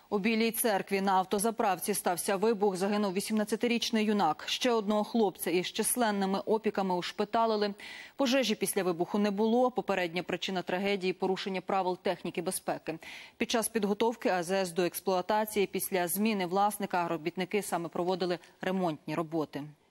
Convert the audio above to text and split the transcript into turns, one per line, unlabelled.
У Білій церкві на автозаправці стався вибух, загинув 18-річний юнак. Ще одного хлопця із численними опіками ушпиталили. Пожежі після вибуху не було. Попередня причина трагедії – порушення правил техніки безпеки. Під час підготовки АЗС до експлуатації після зміни власника робітники саме проводили ремонтні роботи.